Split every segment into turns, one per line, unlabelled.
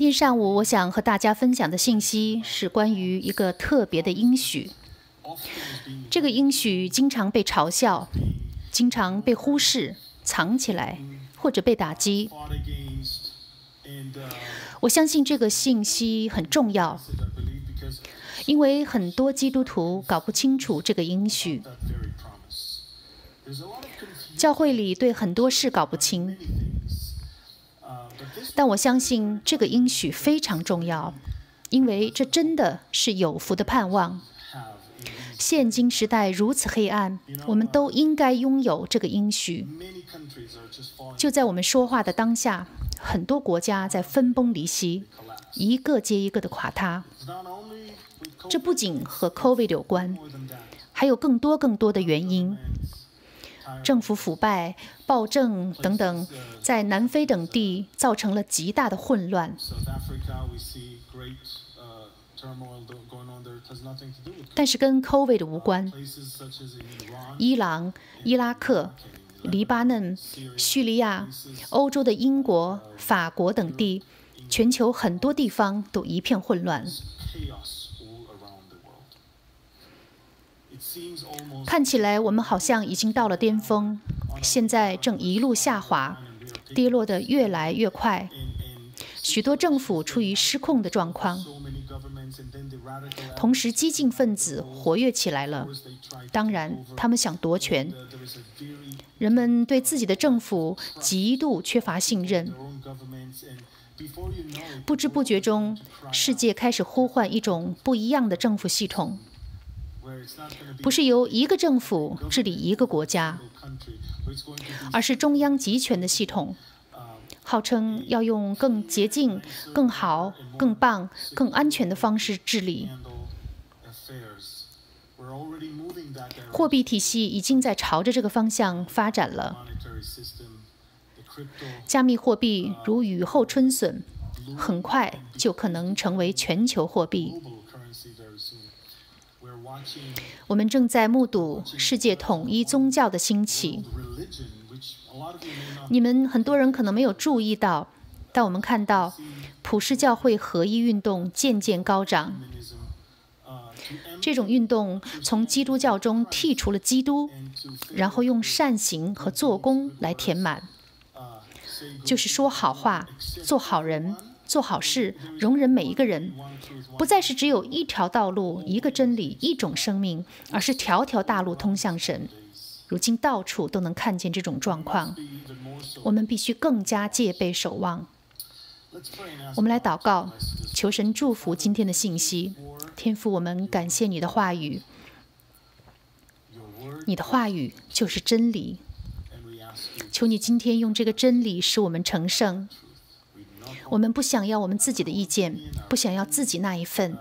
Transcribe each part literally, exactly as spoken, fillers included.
天上午，我想和大家分享的信息是关于一个特别的应许。这个应许经常被嘲笑，经常被忽视、藏起来，或者被打击。我相信这个信息很重要，因为很多基督徒搞不清楚这个应许。教会里对很多事搞不清，但我相信这个应许非常重要，因为这真的是有福的盼望。现今时代如此黑暗，我们都应该拥有这个应许。就在我们说话的当下，很多国家在分崩离析，一个接一个的垮塌。这不仅和 COVID 有关，还有更多更多的原因。政府腐败、暴政等等，在南非等地造成了极大的混乱。但是跟 COVID 无关。伊朗、伊拉克、黎巴嫩、叙利亚、欧洲的英国、法国等地，全球很多地方都一片混乱。看起来我们好像已经到了巅峰，现在正一路下滑，跌落得越来越快。许多政府处于失控的状况，同时激进分子活跃起来了。当然，他们想夺权。人们对自己的政府极度缺乏信任。不知不觉中，世界开始呼唤一种不一样的政府系统。不是由一个政府治理一个国家，而是中央集权的系统，号称要用更洁净、更好、更棒、更安全的方式治理。货币体系已经在朝着这个方向发展了。加密货币如雨后春笋，很快就可能成为全球货币。我们正在目睹世界统一宗教的兴起。你们很多人可能没有注意到，但我们看到普世教会合一运动渐渐高涨。这种运动从基督教中剔除了基督，然后用善行和做工来填满，就是说好话、做好人、做好事，容忍每一个人，不再是只有一条道路、一个真理、一种生命，而是条条大路通向神。如今到处都能看见这种状况，我们必须更加戒备守望。我们来祷告，求神祝福今天的信息。天父，我们感谢你的话语，你的话语就是真理。求你今天用这个真理使我们成圣。我们不想要我们自己的意见，不想要自己那一份。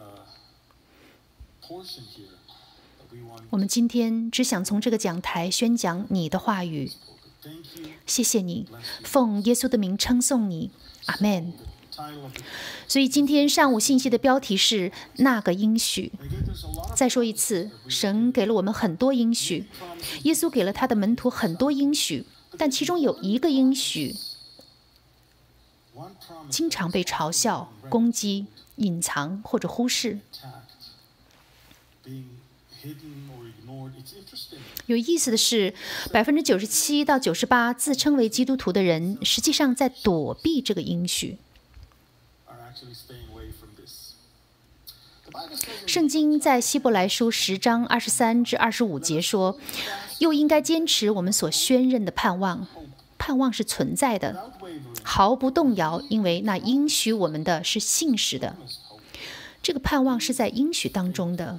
我们今天只想从这个讲台宣讲你的话语。谢谢你，奉耶稣的名称颂你，阿们。所以今天上午信息的标题是那个应许。再说一次，神给了我们很多应许，耶稣给了他的门徒很多应许，但其中有一个应许经常被嘲笑、攻击、隐藏或者忽视。有意思的是，百分之九十七到九十八自称为基督徒的人，实际上在躲避这个应许。圣经在希伯来书十章二十三至二十五节说，又应该坚持我们所宣认的盼望。盼望是存在的，毫不动摇，因为那应许我们的是信实的。这个盼望是在应许当中的，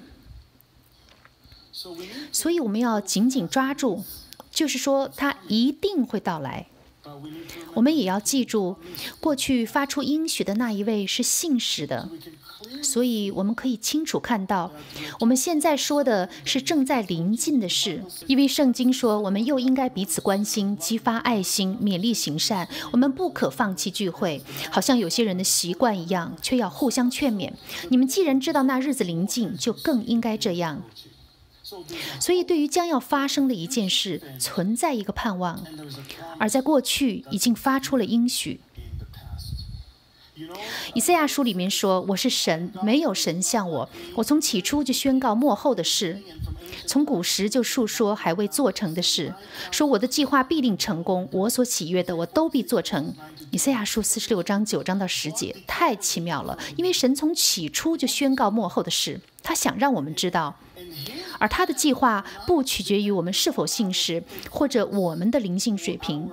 所以我们要紧紧抓住，就是说它一定会到来。我们也要记住，过去发出应许的那一位是信实的，所以我们可以清楚看到，我们现在说的是正在临近的事。因为圣经说，我们又应该彼此关心，激发爱心，勉励行善。我们不可放弃聚会，好像有些人的习惯一样，却要互相劝勉。你们既然知道那日子临近，就更应该这样。所以对于将要发生的一件事，存在一个盼望，而在过去已经发出了应许。 以赛亚书里面说：“我是神，没有神像我。我从起初就宣告末后的事，从古时就述说还未做成的事，说我的计划必定成功，我所喜悦的，我都必做成。”以赛亚书四十六章九章到十节，太奇妙了！因为神从起初就宣告末后的事，他想让我们知道，而他的计划不取决于我们是否信实，或者我们的灵性水平。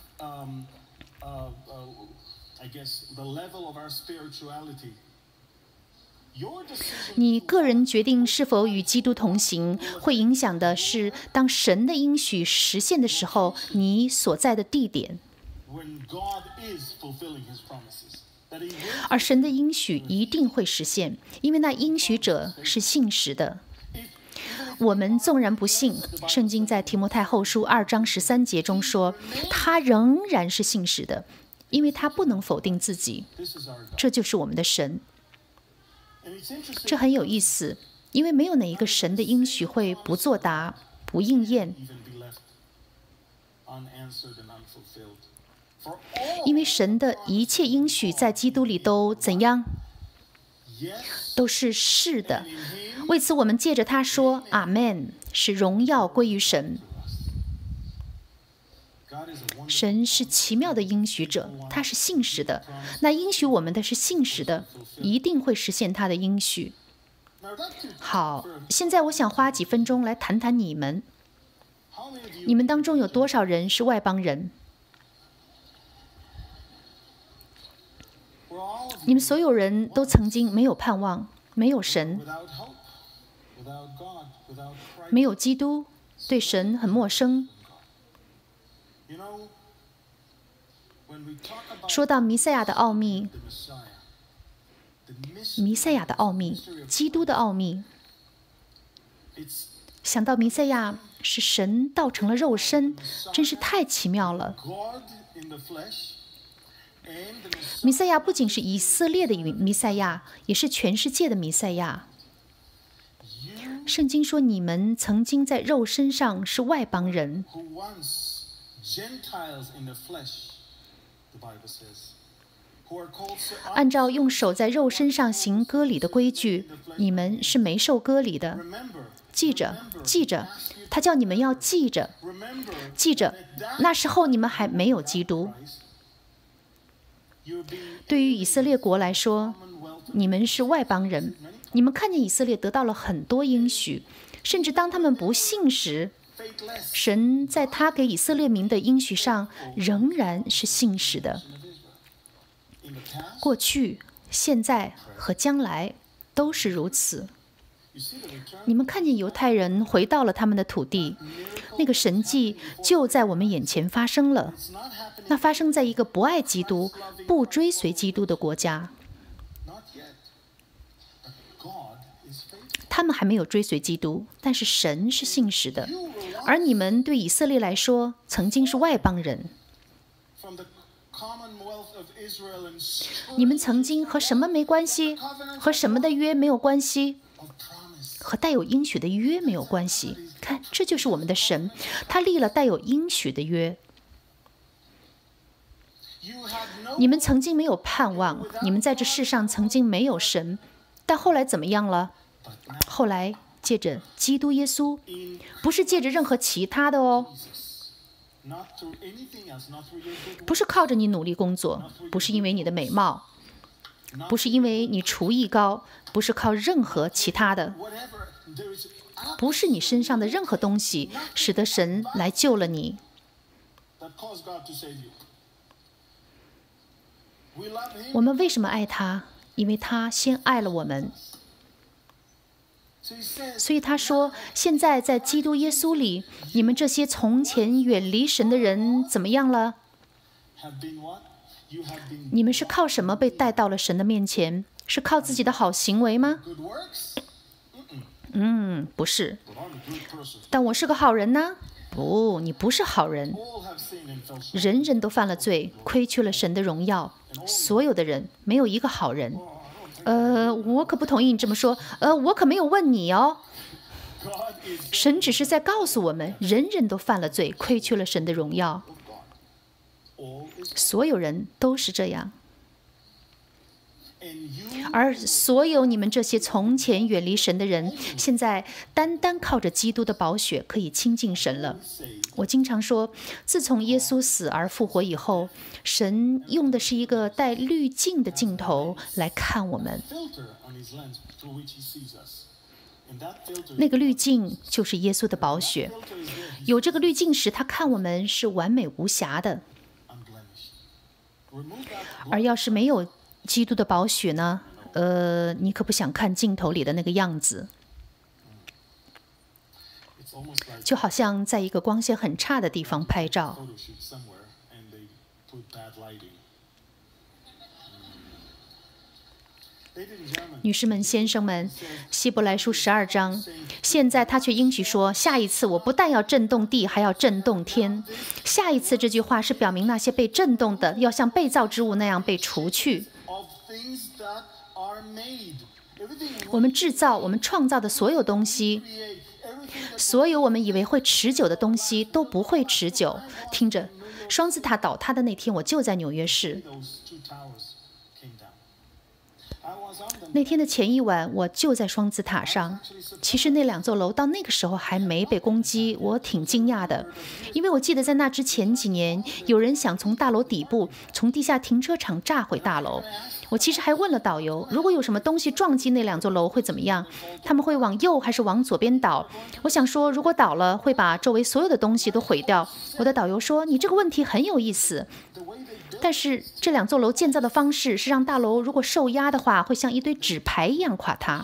你个人决定是否与基督同行，会影响的是当神的应许实现的时候，你所在的地点。而神的应许一定会实现，因为那应许者是信实的。我们纵然不信，圣经在提摩太后书二章十三节中说，他仍然是信实的，因为他不能否定自己。这就是我们的神。这很有意思，因为没有哪一个神的应许会不作答、不应验。因为神的一切应许在基督里都怎样？都是是的。为此，我们借着他说阿们，使荣耀归于神。神是奇妙的应许者，他是信实的。那应许我们的是信实的，一定会实现他的应许。好，现在我想花几分钟来谈谈你们。你们当中有多少人是外邦人？你们所有人都曾经没有盼望，没有神，没有基督，对神很陌生。说到弥赛亚的奥秘，弥赛亚的奥秘，基督的奥秘，想到弥赛亚是神道成了肉身，真是太奇妙了。弥赛亚不仅是以色列的弥赛亚，也是全世界的弥赛亚。圣经说，你们曾经在肉身上是外邦人。按照用手在肉身上行割礼的规矩，你们是没受割礼的。记着，记着，他叫你们要记着，记着，那时候你们还没有基督。对于以色列国来说，你们是外邦人。你们看见以色列得到了很多应许，甚至当他们不信时，神在他给以色列民的应许上仍然是信实的。过去、现在和将来都是如此。你们看见犹太人回到了他们的土地，那个神迹就在我们眼前发生了。那发生在一个不爱基督、不追随基督的国家。他们还没有追随基督，但是神是信实的。而你们对以色列来说，曾经是外邦人。你们曾经和什么没关系？和什么的约没有关系？和带有应许的约没有关系。看，这就是我们的神，他立了带有应许的约。你们曾经没有盼望，你们在这世上曾经没有神，但后来怎么样了？后来借着基督耶稣，不是借着任何其他的哦，不是靠着你努力工作，不是因为你的美貌，不是因为你厨艺高，不是靠任何其他的，不是你身上的任何东西使得神来救了你。我们为什么爱他？因为他先爱了我们。所以他说，现在在基督耶稣里，你们这些从前远离神的人怎么样了？你们是靠什么被带到了神的面前？是靠自己的好行为吗？嗯，不是。但我是个好人呢？不，你不是好人。人人都犯了罪，亏缺了神的荣耀。所有的人，没有一个好人。呃，我可不同意你这么说。呃，我可没有问你哦。神只是在告诉我们，人人都犯了罪，亏缺了神的荣耀。所有人都是这样。 而所有你们这些从前远离神的人，现在单单靠着基督的宝血可以亲近神了。我经常说，自从耶稣死而复活以后，神用的是一个带滤镜的镜头来看我们。那个滤镜就是耶稣的宝血。有这个滤镜时，他看我们是完美无瑕的。而要是没有基督的宝血呢？呃，你可不想看镜头里的那个样子，就好像在一个光线很差的地方拍照。女士们、先生们，希伯来书十二章，现在他却应许说，下一次我不但要震动地，还要震动天。下一次这句话是表明那些被震动的，要像被造之物那样被除去。我们制造、我们创造的所有东西，所有我们以为会持久的东西都不会持久。听着，双子塔倒塌的那天，我就在纽约市。那天的前一晚，我就在双子塔上。其实那两座楼到那个时候还没被攻击，我挺惊讶的，因为我记得在那之前几年，有人想从大楼底部、从地下停车场炸毁大楼。我其实还问了导游，如果有什么东西撞击那两座楼会怎么样？他们会往右还是往左边倒？我想说，如果倒了，会把周围所有的东西都毁掉。我的导游说，你这个问题很有意思。但是这两座楼建造的方式是让大楼如果受压的话，会像一堆纸牌一样垮塌。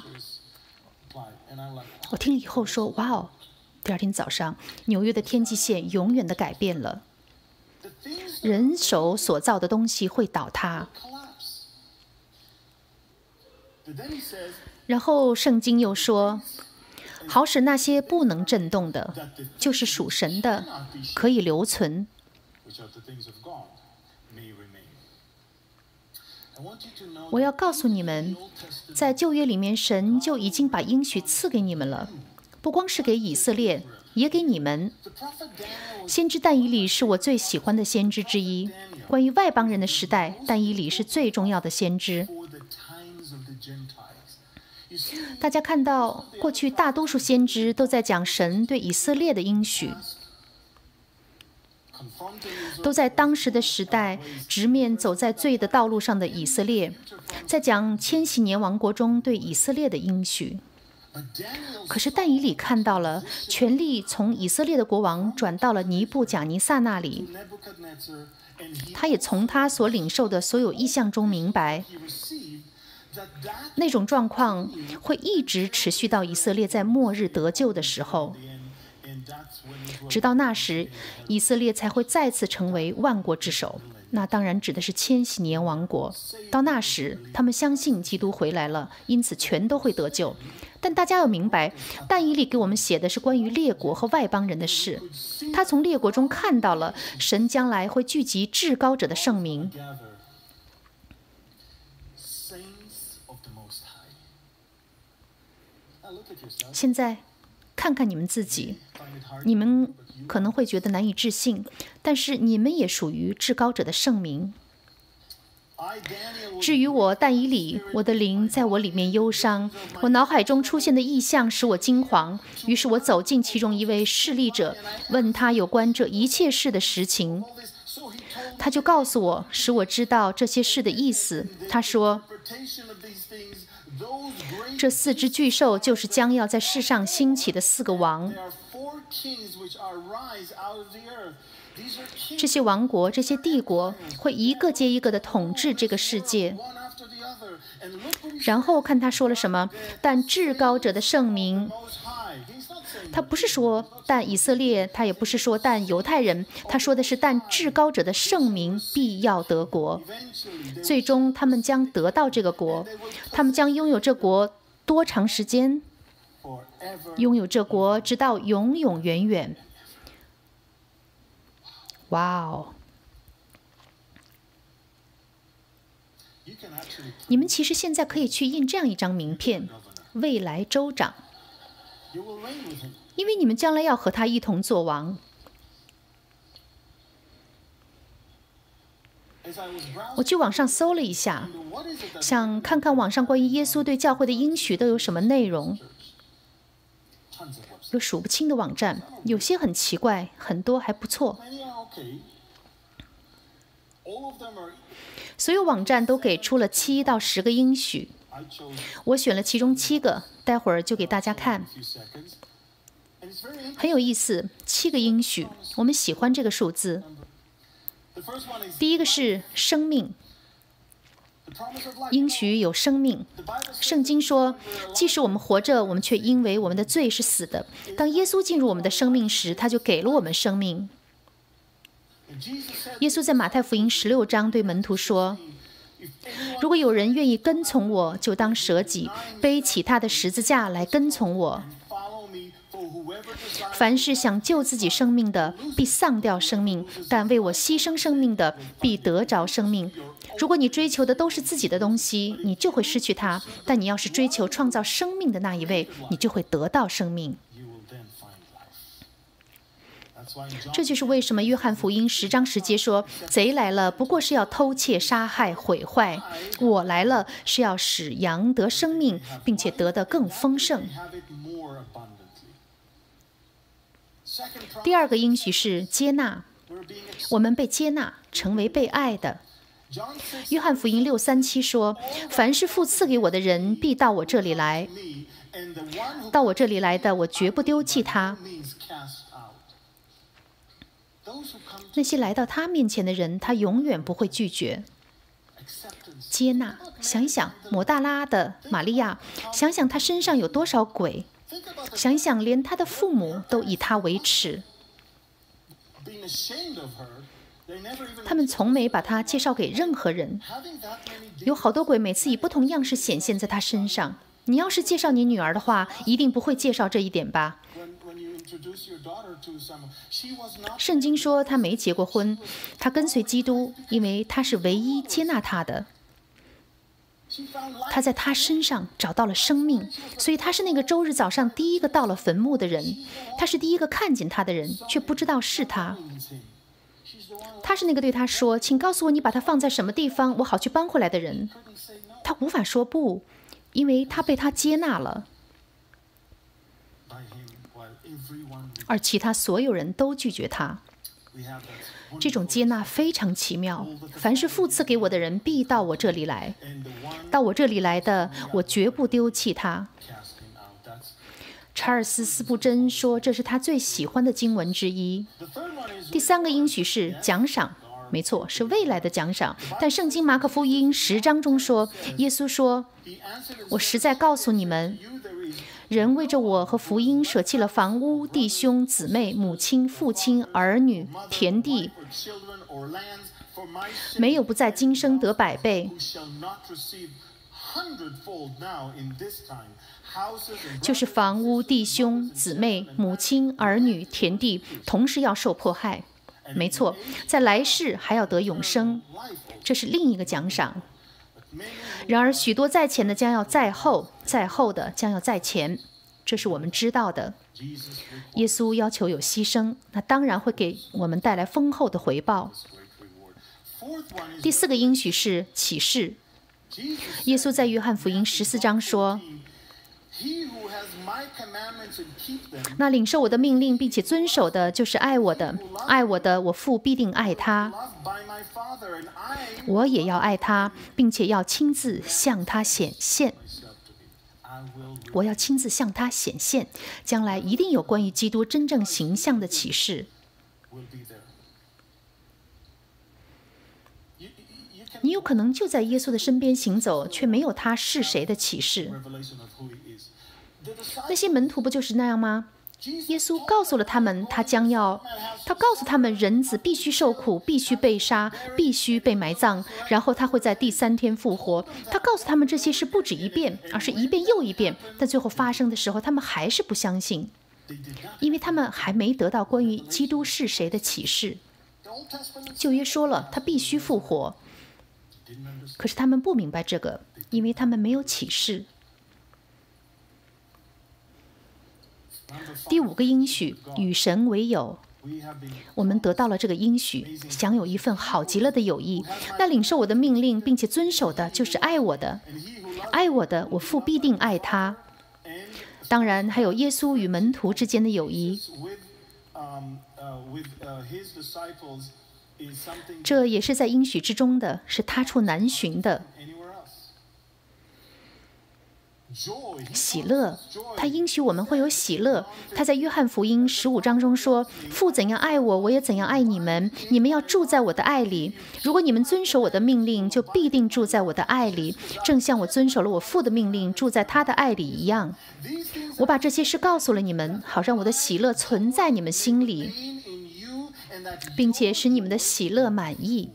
我听了以后说，哇哦！第二天早上，纽约的天际线永远的改变了。人手所造的东西会倒塌。然后圣经又说，好使那些不能震动的，就是属神的，可以留存。我要告诉你们，在旧约里面，神就已经把应许赐给你们了，不光是给以色列，也给你们。先知但以理是我最喜欢的先知之一。关于外邦人的时代，但以理是最重要的先知。大家看到，过去大多数先知都在讲神对以色列的应许，都在当时的时代直面走在罪的道路上的以色列，在讲千禧年王国中对以色列的应许。可是但以理看到了，权力从以色列的国王转到了尼布甲尼撒那里，他也从他所领受的所有异象中明白，那种状况会一直持续到以色列在末日得救的时候。直到那时，以色列才会再次成为万国之首。那当然指的是千禧年王国。到那时，他们相信基督回来了，因此全都会得救。但大家要明白，但以理给我们写的是关于列国和外邦人的事。他从列国中看到了神将来会聚集至高者的圣民。现在看看你们自己，你们可能会觉得难以置信，但是你们也属于至高者的圣民。至于我但以理，我的灵在我里面忧伤，我脑海中出现的异象使我惊惶。于是我走进其中一位侍立者，问他有关这一切事的实情。他就告诉我，使我知道这些事的意思。他说，这四只巨兽就是将要在世上兴起的四个王。这些王国、这些帝国会一个接一个的统治这个世界。然后看他说了什么，但至高者的圣名，他不是说但以色列，他也不是说但犹太人，他说的是但至高者的圣名必要得国。最终他们将得到这个国，他们将拥有这国多长时间？拥有这国直到永永远远。哇哦！你们其实现在可以去印这样一张名片：未来州长，因为你们将来要和他一同作王。 我去网上搜了一下，想看看网上关于耶稣对教会的应许都有什么内容。有数不清的网站，有些很奇怪，很多还不错。所有网站都给出了七到十个应许，我选了其中七个，待会儿就给大家看。很有意思，七个应许，我们喜欢这个数字。第一个是生命，应许有生命。圣经说，即使我们活着，我们却因为我们的罪是死的。当耶稣进入我们的生命时，他就给了我们生命。耶稣在马太福音十六章对门徒说，如果有人愿意跟从我，就当舍己，背起他的十字架来跟从我。凡是想救自己生命的，必丧掉生命；但为我牺牲生命的，必得着生命。如果你追求的都是自己的东西，你就会失去它；但你要是追求创造生命的那一位，你就会得到生命。这就是为什么约翰福音十章十节说，贼来了不过是要偷窃杀害毁坏，我来了是要使羊得生命，并且得得更丰盛。第二个应许是接纳，我们被接纳，成为被爱的。约翰福音六三七说，凡是父赐给我的人，必到我这里来，到我这里来的，我绝不丢弃他。那些来到他面前的人，他永远不会拒绝。接纳，想一想抹大拉的玛利亚，想想她身上有多少鬼，想一想连她的父母都以她为耻，他们从没把她介绍给任何人。有好多鬼每次以不同样式显现在她身上。你要是介绍你女儿的话，一定不会介绍这一点吧？圣经说她没结过婚，她跟随基督，因为她是唯一接纳她的。她在她身上找到了生命，所以她是那个周日早上第一个到了坟墓的人，她是第一个看见她的人，却不知道是她。她是那个对她说，请告诉我你把它放在什么地方，我好去搬回来的人。她无法说不，因为她被他接纳了。而其他所有人都拒绝他。这种接纳非常奇妙。凡是父赐给我的人，必到我这里来；到我这里来的，我绝不丢弃他。查尔斯·斯布真说，这是他最喜欢的经文之一。第三个应许是奖赏，没错，是未来的奖赏。但圣经马可福音十章中说，耶稣说：“我实在告诉你们，人为着我和福音舍弃了房屋、弟兄、姊妹、母亲、父亲、儿女、田地，没有不在今生得百倍。”就是房屋、弟兄、姊妹、母亲、儿女、田地，同时要受迫害。没错，在来世还要得永生，这是另一个奖赏。然而，许多在前的将要在后，在后的将要在前，这是我们知道的。耶稣要求有牺牲，那当然会给我们带来丰厚的回报。第四个应许是启示。耶稣在约翰福音十四章说：“那领受我的命令并且遵守的，就是爱我的。爱我的，我父必定爱他，我也要爱他，并且要亲自向他显现。我要亲自向他显现，将来一定有关于基督真正形象的启示。”你有可能就在耶稣的身边行走，却没有他是谁的启示。那些门徒不就是那样吗？耶稣告诉了他们，他将要，他告诉他们，人子必须受苦，必须被杀，必须被埋葬，然后他会在第三天复活。他告诉他们这些事不止一遍，而是一遍又一遍。但最后发生的时候，他们还是不相信，因为他们还没得到关于基督是谁的启示。旧约说了，他必须复活。可是他们不明白这个，因为他们没有启示。第五个应许，与神为友。 我们得到了这个应许，享有一份好极了的友谊。那领受我的命令并且遵守的，就是爱我的。爱我的，我父必定爱他。当然，还有耶稣与门徒之间的友谊，这也是在应许之中的，是他处难寻的。喜乐，他应许我们会有喜乐。他在约翰福音十五章中说：“父怎样爱我，我也怎样爱你们。你们要住在我的爱里。如果你们遵守我的命令，就必定住在我的爱里，正像我遵守了我父的命令，住在他的爱里一样。我把这些事告诉了你们，好让我的喜乐存在你们心里，并且使你们的喜乐满意。”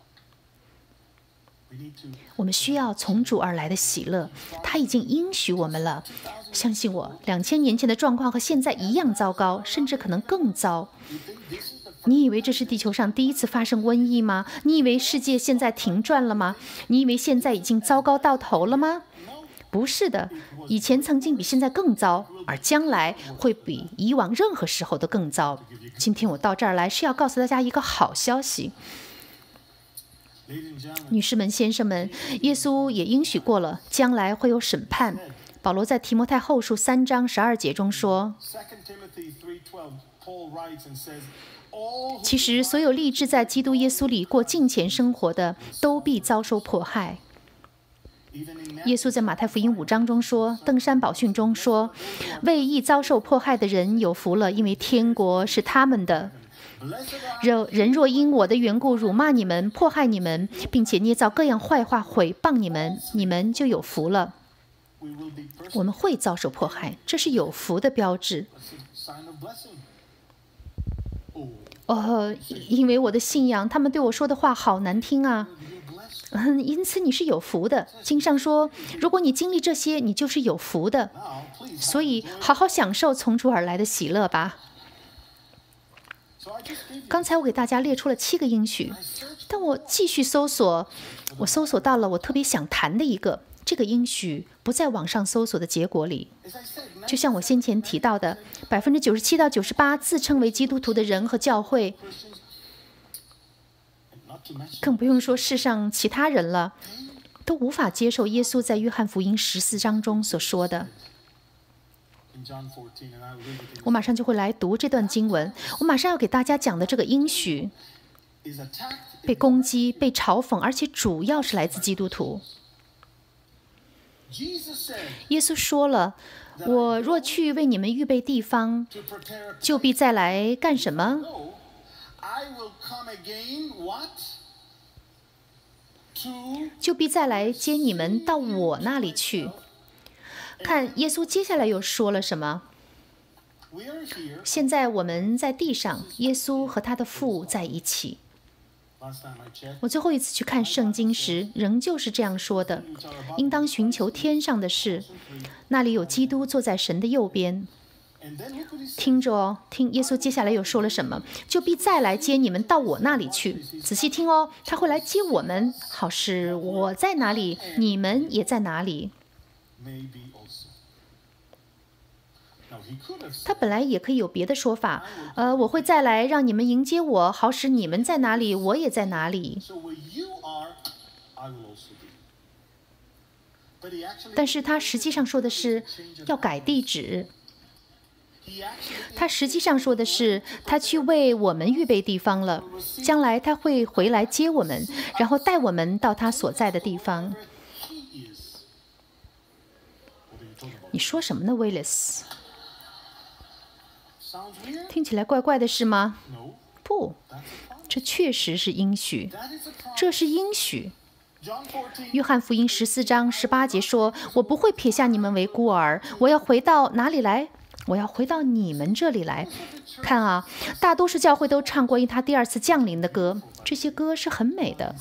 我们需要从主而来的喜乐，他已经应许我们了。相信我，两千年前的状况和现在一样糟糕，甚至可能更糟。你以为这是地球上第一次发生瘟疫吗？你以为世界现在停转了吗？你以为现在已经糟糕到头了吗？不是的，以前曾经比现在更糟，而将来会比以往任何时候都更糟。今天我到这儿来是要告诉大家一个好消息。女士们、先生们，耶稣也应许过了，将来会有审判。保罗在提摩太后书三章十二节中说：“其实，所有立志在基督耶稣里过敬虔生活的，都必遭受迫害。”耶稣在马太福音五章中说，登山宝训中说：“为义遭受迫害的人有福了，因为天国是他们的。人若因我的缘故辱骂你们、迫害你们，并且捏造各样坏话毁谤你们，你们就有福了。”我们会遭受迫害，这是有福的标志。哦，因为我的信仰，他们对我说的话好难听啊。嗯，因此你是有福的。经上说，如果你经历这些，你就是有福的。所以好好享受从主而来的喜乐吧。刚才我给大家列出了七个应许，但我继续搜索，我搜索到了我特别想谈的一个，这个应许不在网上搜索的结果里。就像我先前提到的，百分之九十七到九十八自称为基督徒的人和教会，更不用说世上其他人了，都无法接受耶稣在约翰福音十四章中所说的。我马上就会来读这段经文，我马上要给大家讲的这个应许被攻击、被嘲讽，而且主要是来自基督徒。耶稣说了：“我若去为你们预备地方，就必再来干什么？就必再来接你们到我那里去。”看耶稣接下来又说了什么？现在我们在地上，耶稣和他的父在一起。我最后一次去看圣经时，仍旧是这样说的：应当寻求天上的事，那里有基督坐在神的右边。听着哦，听耶稣接下来又说了什么？就必再来接你们到我那里去。仔细听哦，他会来接我们，好使我在哪里，你们也在哪里。他本来也可以有别的说法，呃，我会再来让你们迎接我，好使你们在哪里，我也在哪里。但是他实际上说的是要改地址，他实际上说的是他去为我们预备地方了，将来他会回来接我们，然后带我们到他所在的地方。你说什么呢，威利斯？听起来怪怪的是吗？不，这确实是应许，这是应许。约翰福音十四章十八节说：“我不会撇下你们为孤儿，我要回到哪里来？我要回到你们这里来。”看啊，大多数教会都唱关于他第二次降临的歌，这些歌是很美的。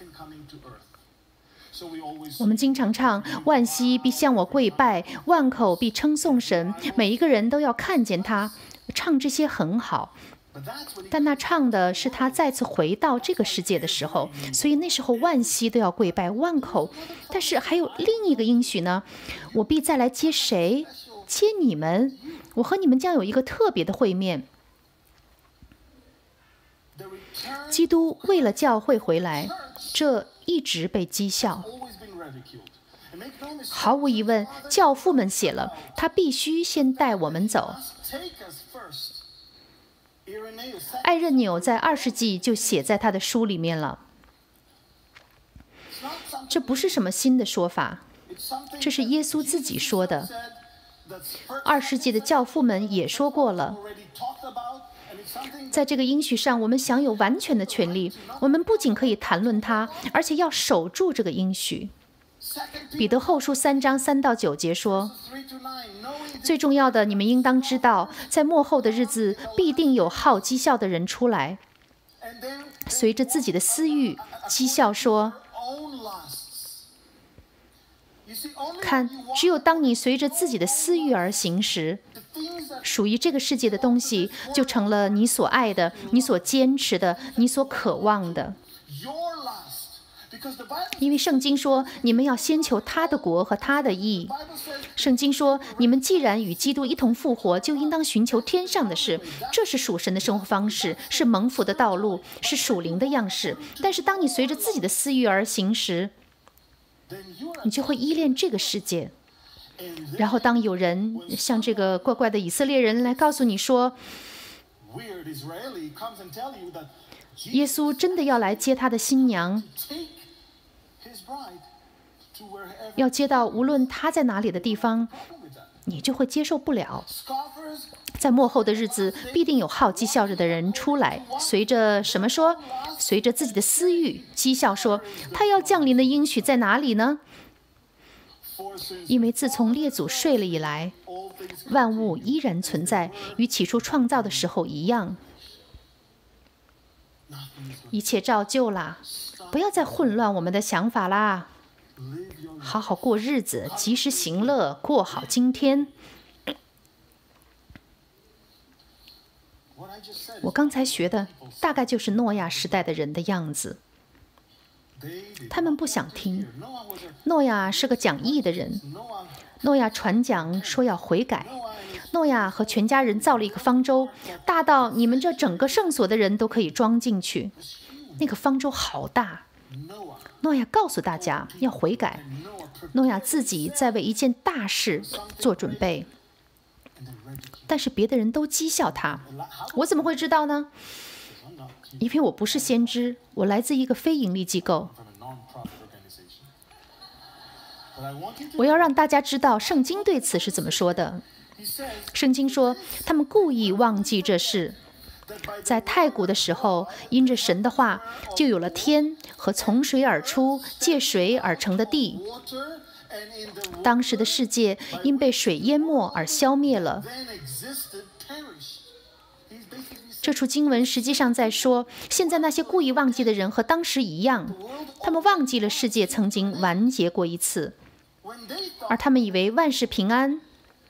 我们经常唱：“万膝必向我跪拜，万口必称颂神，每一个人都要看见他。”唱这些很好，但那唱的是他再次回到这个世界的时候，所以那时候万膝都要跪拜，万口。但是还有另一个应许呢：我必再来接谁？接你们，我和你们将有一个特别的会面。 基督为了教会回来，这一直被讥笑。毫无疑问，教父们写了，他必须先带我们走。艾任纽在二世纪就写在他的书里面了。这不是什么新的说法，这是耶稣自己说的。二世纪的教父们也说过了。在这个应许上，我们享有完全的权利。我们不仅可以谈论它，而且要守住这个应许。彼得后书三章三到九节说，最重要的，你们应当知道，在末后的日子，必定有好讥笑的人出来，随着自己的私欲讥笑说，看，只有当你随着自己的私欲而行时，属于这个世界的东西就成了你所爱的，你所坚持的，你所渴望的。因为圣经说，你们要先求他的国和他的义。圣经说，你们既然与基督一同复活，就应当寻求天上的事。这是属神的生活方式，是蒙福的道路，是属灵的样式。但是当你随着自己的私欲而行时，你就会依恋这个世界。然后当有人像这个怪怪的以色列人来告诉你说，耶稣真的要来接他的新娘，要接到无论他在哪里的地方，你就会接受不了。在末后的日子，必定有好讥笑着的人出来，随着什么说？随着自己的私欲讥笑说，他要降临的应许在哪里呢？因为自从列祖睡了以来，万物依然存在，与起初创造的时候一样。一切照旧啦，不要再混乱我们的想法啦，好好过日子，及时行乐，过好今天。我刚才学的大概就是诺亚时代的人的样子，他们不想听。诺亚是个讲义的人，诺亚传讲说要悔改。诺亚和全家人造了一个方舟，大到你们这整个圣所的人都可以装进去。那个方舟好大。诺亚告诉大家要悔改，诺亚自己在为一件大事做准备，但是别的人都讥笑他。我怎么会知道呢？因为我不是先知，我来自一个非盈利机构。我要让大家知道圣经对此是怎么说的。圣经说，他们故意忘记这事。在太古的时候，因着神的话，就有了天和从水而出、借水而成的地。当时的世界因被水淹没而消灭了。这处经文实际上在说，现在那些故意忘记的人和当时一样，他们忘记了世界曾经完结过一次，而他们以为万事平安。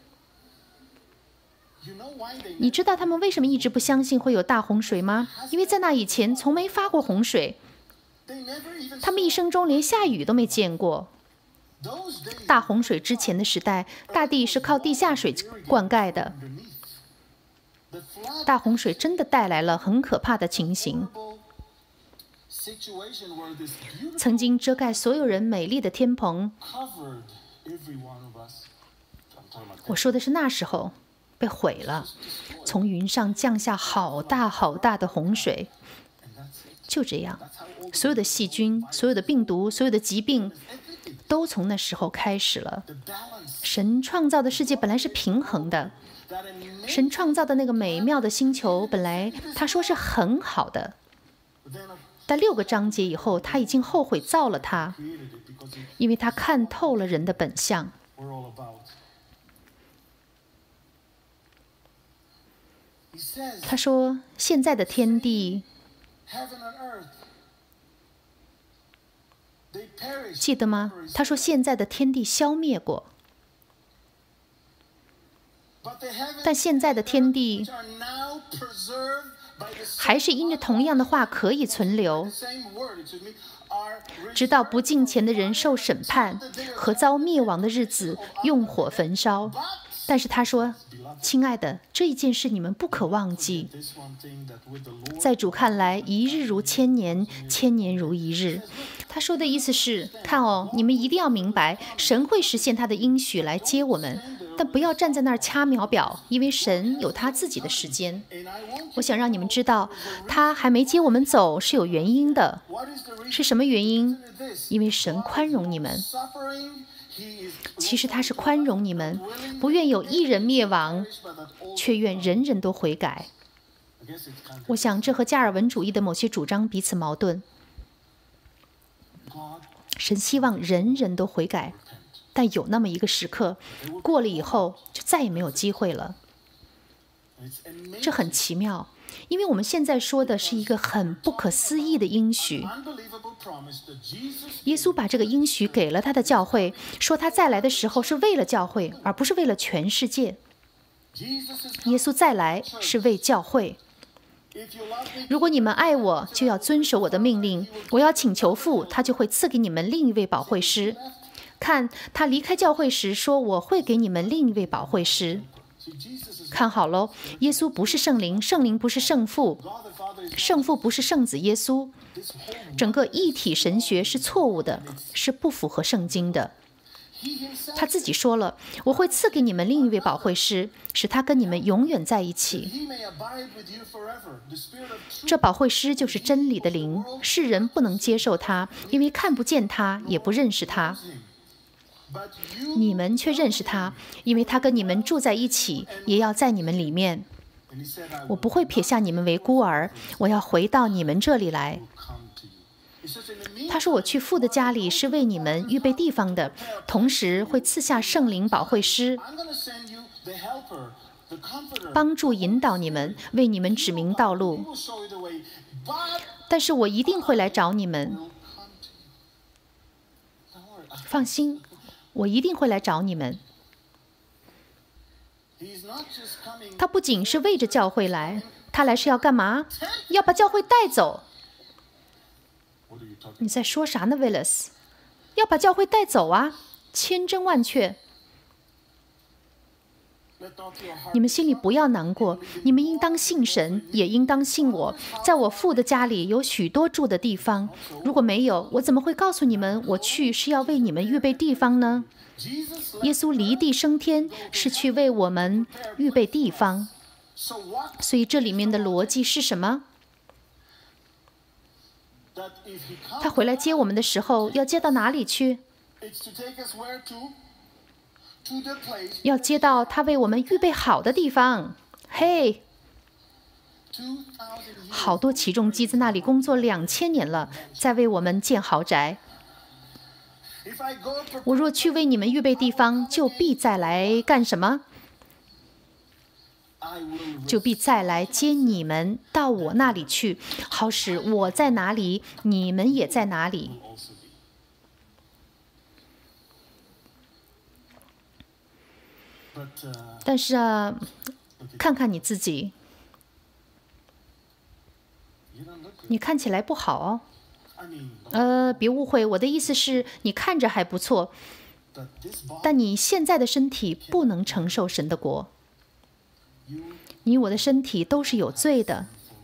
你知道他们为什么一直不相信会有大洪水吗？因为在那以前从没发过洪水，他们一生中连下雨都没见过。大洪水之前的时代，大地是靠地下水灌溉的。大洪水真的带来了很可怕的情形，曾经遮盖所有人美丽的天棚，我说的是那时候被毁了，从云上降下好大好大的洪水，就这样，所有的细菌、所有的病毒、所有的疾病都从那时候开始了。神创造的世界本来是平衡的，神创造的那个美妙的星球本来他说是很好的，但六个章节以后他已经后悔造了它，因为他看透了人的本相。他说现在的天地，记得吗？他说现在的天地消灭过，但现在的天地还是因着同样的话可以存留，直到不敬虔的人受审判和遭灭亡的日子用火焚烧。 但是他说，亲爱的，这一件事你们不可忘记。在主看来，一日如千年，千年如一日。他说的意思是，看哦，你们一定要明白，神会实现他的应许来接我们，但不要站在那儿掐秒表，因为神有他自己的时间。我想让你们知道，他还没接我们走是有原因的。是什么原因？因为神宽容你们。其实他是宽容你们，不愿有一人灭亡，却愿人人都悔改。我想这和加尔文主义的某些主张彼此矛盾。神希望人人都悔改，但有那么一个时刻，过了以后就再也没有机会了。这很奇妙，因为我们现在说的是一个很不可思议的应许。耶稣把这个应许给了他的教会，说他再来的时候是为了教会，而不是为了全世界。耶稣再来是为教会。如果你们爱我，就要遵守我的命令。我要请求父，他就会赐给你们另一位保惠师。看，他离开教会时说，我会给你们另一位保惠师。看好喽，耶稣不是圣灵，圣灵不是圣父，圣父不是圣子耶稣。整个一体神学是错误的，是不符合圣经的。他自己说了，我会赐给你们另一位保惠师，使他跟你们永远在一起。这保惠师就是真理的灵，世人不能接受他，因为看不见他，也不认识他。你们却认识他，因为他跟你们住在一起，也要在你们里面。我不会撇下你们为孤儿，我要回到你们这里来。他说，我去父的家里是为你们预备地方的，同时会赐下圣灵保惠师，帮助引导你们，为你们指明道路。但是我一定会来找你们，放心，我一定会来找你们。他不仅是为着教会来，他来是要干嘛？要把教会带走。你在说啥呢，威勒斯？要把教会带走啊，千真万确。你们心里不要难过，你们应当信神，也应当信我。在我父的家里有许多住的地方，如果没有，我怎么会告诉你们，我去是要为你们预备地方呢？耶稣离地升天，是去为我们预备地方。所以这里面的逻辑是什么？他回来接我们的时候，要接到哪里去？要接到他为我们预备好的地方。嘿，好多起重机在那里工作两千年了，在为我们建豪宅。我若去为你们预备地方，就必再来干什么？就必再来接你们到我那里去，好使我在哪里，你们也在哪里。但是啊，看看你自己，你看起来不好哦。呃，别误会，我的意思是你看着还不错，但你现在的身体不能承受神的国。你我的身体都是有罪的，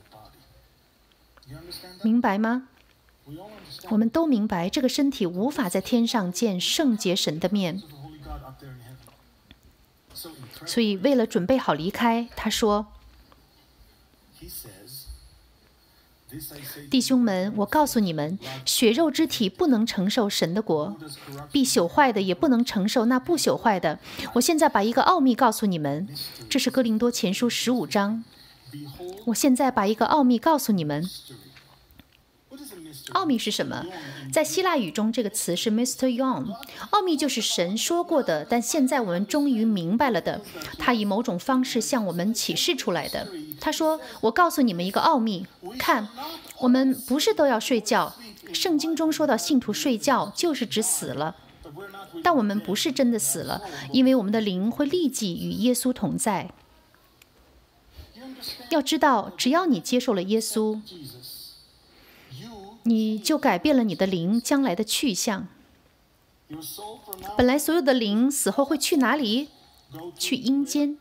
明白吗？我们都明白，这个身体无法在天上见圣洁神的面。所以为了准备好离开，他说，弟兄们，我告诉你们，血肉之体不能承受神的国，必朽坏的也不能承受那不朽坏的。我现在把一个奥秘告诉你们，这是哥林多前书十五章。我现在把一个奥秘告诉你们。奥秘是什么？在希腊语中，这个词是 mysterion。奥秘就是神说过的，但现在我们终于明白了的。他以某种方式向我们启示出来的。他说：“我告诉你们一个奥秘，看，我们不是都要睡觉。圣经中说到信徒睡觉，就是指死了。但我们不是真的死了，因为我们的灵会立即与耶稣同在。要知道，只要你接受了耶稣，你就改变了你的灵将来的去向。本来所有的灵死后会去哪里？ 去阴间。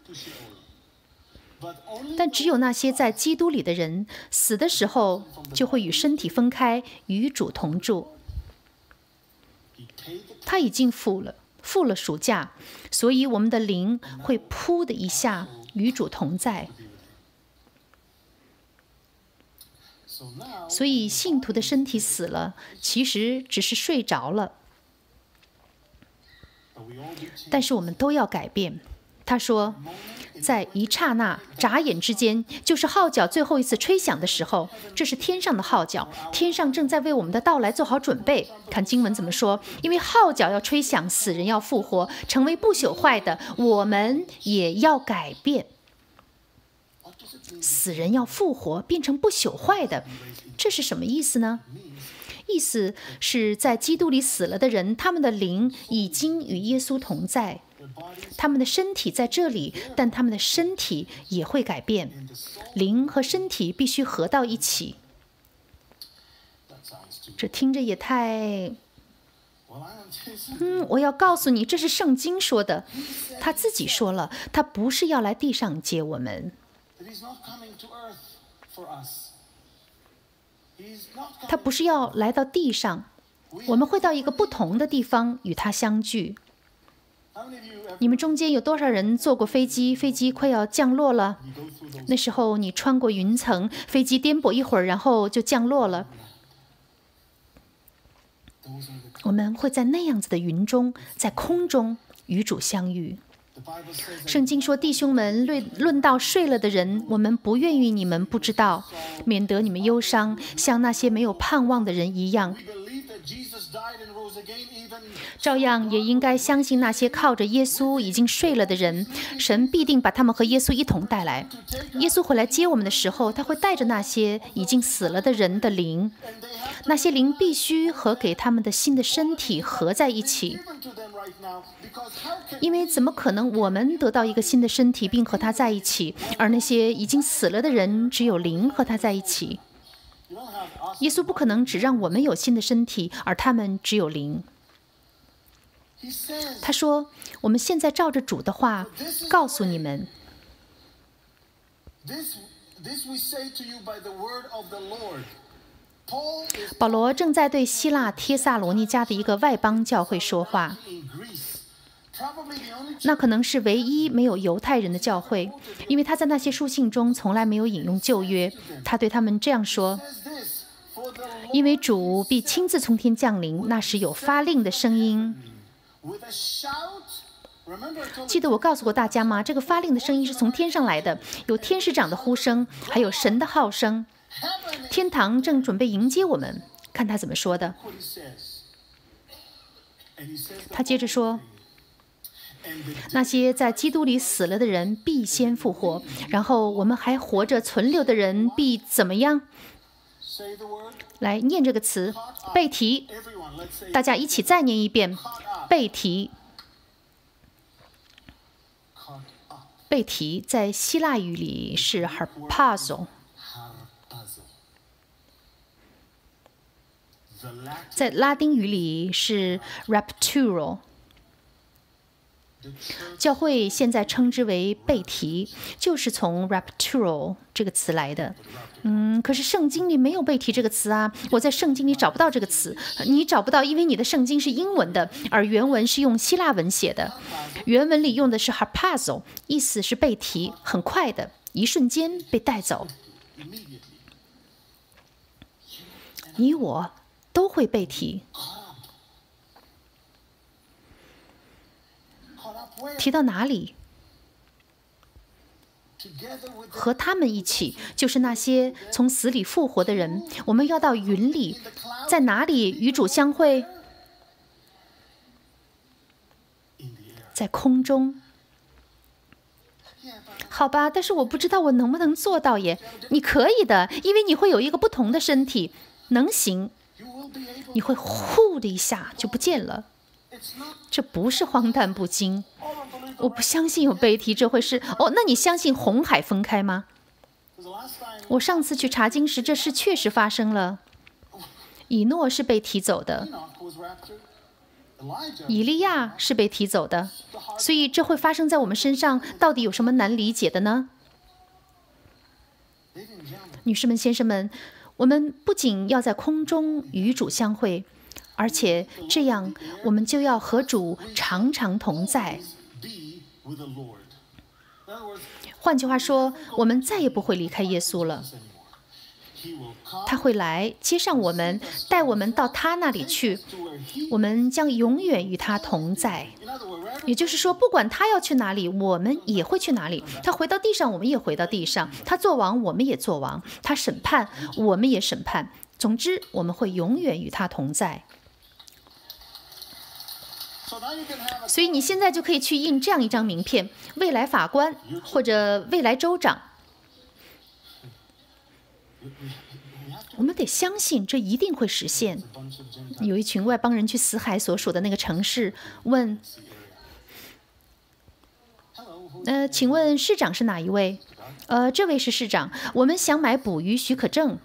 但只有那些在基督里的人，死的时候就会与身体分开，与主同住。他已经付了，付了赎价，所以我们的灵会噗的一下与主同在。所以信徒的身体死了，其实只是睡着了。但是我们都要改变。他说，在一刹那、眨眼之间，就是号角最后一次吹响的时候，这是天上的号角，天上正在为我们的到来做好准备。看经文怎么说，因为号角要吹响，死人要复活，成为不朽坏的，我们也要改变。死人要复活，变成不朽坏的，这是什么意思呢？意思是在基督里死了的人，他们的灵已经与耶稣同在，他们的身体在这里，但他们的身体也会改变，灵和身体必须合到一起。这听着也太……嗯，我要告诉你，这是圣经说的，他自己说了，他不是要来地上接我们。他不是要来到地上，我们会到一个不同的地方与他相聚。你们中间有多少人坐过飞机？飞机快要降落了，那时候你穿过云层，飞机颠簸一会儿，然后就降落了。我们会在那样子的云中，在空中与主相遇。圣经说，弟兄们，论论到睡了的人，我们不愿意你们不知道，免得你们忧伤，像那些没有盼望的人一样。照样也应该相信那些靠着耶稣已经睡了的人，神必定把他们和耶稣一同带来。耶稣回来接我们的时候，他会带着那些已经死了的人的灵，那些灵必须和给他们的新的身体合在一起。因为怎么可能我们得到一个新的身体并和他在一起，而那些已经死了的人只有灵和他在一起？耶稣不可能只让我们有新的身体，而他们只有灵。他说，我们现在照着主的话告诉你们，保罗正在对希腊帖撒罗尼迦的一个外邦教会说话，那可能是唯一没有犹太人的教会，因为他在那些书信中从来没有引用旧约。他对他们这样说，因为主必亲自从天降临，那时有发令的声音。记得我告诉过大家吗？这个发令的声音是从天上来的，有天使长的呼声，还有神的号声。天堂正准备迎接我们。看他怎么说的。他接着说，那些在基督里死了的人必先复活，然后我们还活着存留的人必怎么样？来念这个词，被提。大家一起再念一遍，被提。被提在希腊语里是 harpazo， 在拉丁语里是 rapturo。教会现在称之为被提，就是从 rapturo 这个词来的。嗯，可是圣经里没有被提这个词啊，我在圣经里找不到这个词。你找不到，因为你的圣经是英文的，而原文是用希腊文写的。原文里用的是 harpazo， 意思是被提，很快的，一瞬间被带走。你我都会被提。提到哪里？和他们一起，就是那些从死里复活的人。我们要到云里，在哪里与主相会？在空中。好吧，但是我不知道我能不能做到耶。你可以的，因为你会有一个不同的身体，能行。你会呼的一下就不见了。这不是荒诞不经。我不相信有被提这回事。哦，那你相信红海分开吗？我上次去查经时，这事确实发生了。以诺是被提走的。 以利亚是被提走的，所以这会发生在我们身上，到底有什么难理解的呢？女士们、先生们，我们不仅要在空中与主相会，而且这样我们就要和主常常同在。换句话说，我们再也不会离开耶稣了。他会来接上我们，带我们到他那里去，我们将永远与他同在。也就是说，不管他要去哪里，我们也会去哪里。他回到地上，我们也回到地上；他做王，我们也做王；他审判，我们也审判。总之，我们会永远与他同在。所以你现在就可以去印这样一张名片：未来法官或者未来州长。我们得相信这一定会实现。有一群外邦人去死海所属的那个城市，问：呃，请问市长是哪一位？呃，这位是市长，我们想买捕鱼许可证。